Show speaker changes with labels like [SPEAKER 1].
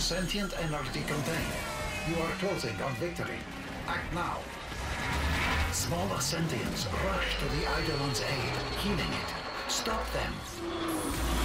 [SPEAKER 1] Sentient energy contained. You are closing on victory. Act now. Smaller sentients rush to the Eidolon's aid, healing it. Stop them.